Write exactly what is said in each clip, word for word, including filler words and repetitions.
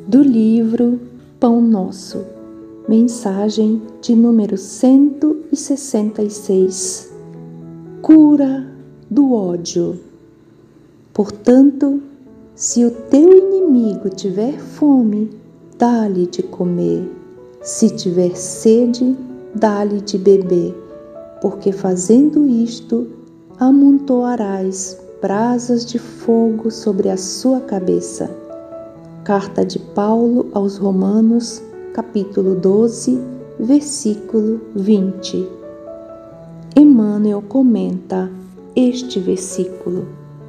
do livro Pão Nosso, mensagem de número cento e sessenta e seis. Cura do ódio. Portanto, se o teu inimigo tiver fome, dá-lhe de comer. Se tiver sede, dá-lhe de beber, porque fazendo isto, amontoarás brasas de fogo sobre a sua cabeça. Carta de Paulo aos Romanos, capítulo doze, versículo vinte. Emmanuel comenta este versículo.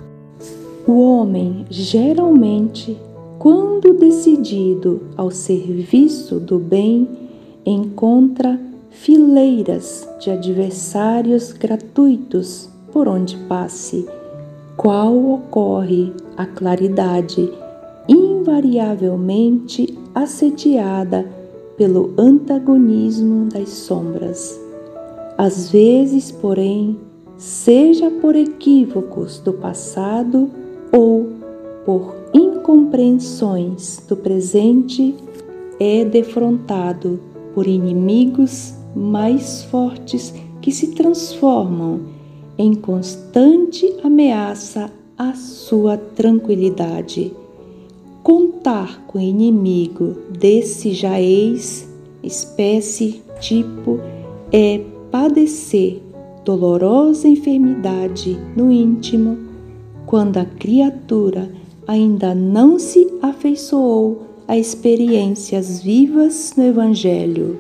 O homem, geralmente, quando decidido ao serviço do bem, encontra fileiras de adversários gratuitos por onde passe, qual ocorre a claridade invariavelmente assediada pelo antagonismo das sombras. Às vezes, porém, seja por equívocos do passado ou por incompreensões do presente, é defrontado por inimigos mais fortes que se transformam em constante ameaça à sua tranquilidade. Contar com inimigo desse jaez, espécie, tipo, é padecer dolorosa enfermidade no íntimo, quando a criatura ainda não se afeiçoou a experiências vivas no Evangelho.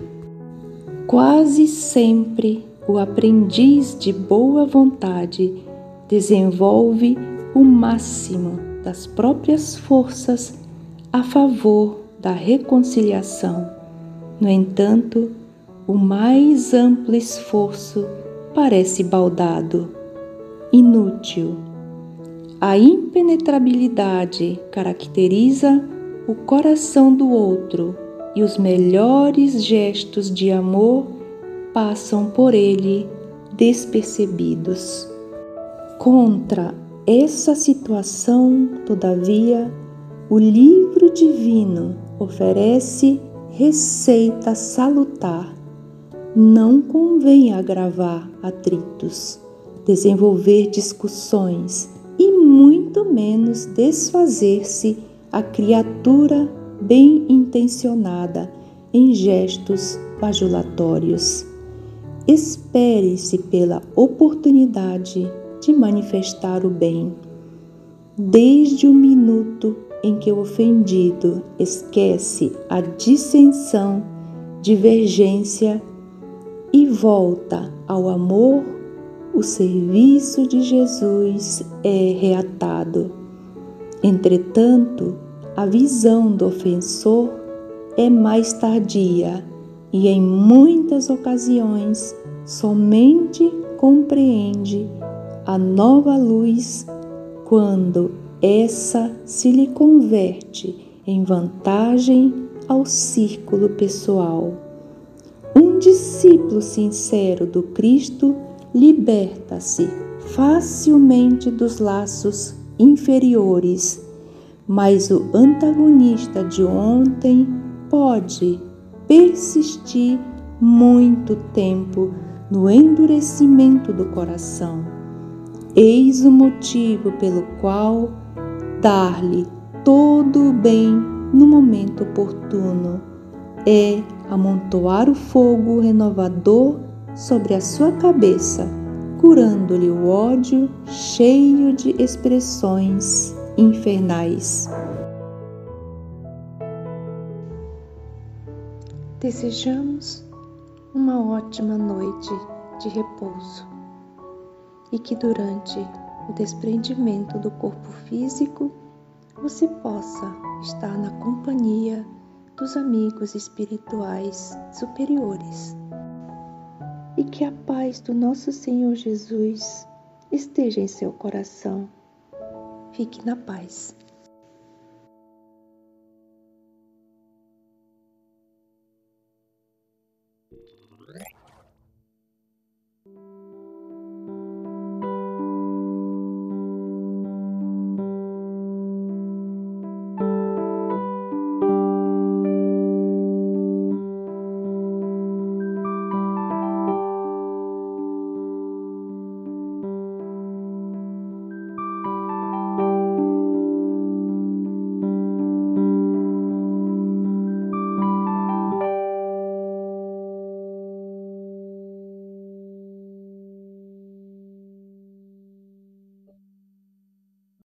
Quase sempre o aprendiz de boa vontade desenvolve o máximo das próprias forças a favor da reconciliação. No entanto, o mais amplo esforço parece baldado, inútil. A impenetrabilidade caracteriza o coração do outro e os melhores gestos de amor passam por ele despercebidos. Contra essa situação, todavia, o livro divino oferece receita salutar. Não convém agravar atritos, desenvolver discussões e muito menos desfazer-se a criatura bem intencionada em gestos bajulatórios. Espere-se pela oportunidade de manifestar o bem. Desde o minuto em que o ofendido esquece a dissensão, divergência e volta ao amor, o serviço de Jesus é reatado. Entretanto, a visão do ofensor é mais tardia e, em muitas ocasiões, somente compreende a nova luz quando essa se lhe converte em vantagem ao círculo pessoal. Um discípulo sincero do Cristo liberta-se facilmente dos laços inferiores, mas o antagonista de ontem pode persistir muito tempo no endurecimento do coração. Eis o motivo pelo qual dar-lhe todo o bem no momento oportuno é amontoar o fogo renovador sobre a sua cabeça, curando-lhe o ódio cheio de expressões infernais. Desejamos uma ótima noite de repouso e que durante o desprendimento do corpo físico você possa estar na companhia dos amigos espirituais superiores e que a paz do nosso Senhor Jesus esteja em seu coração. Fique na paz.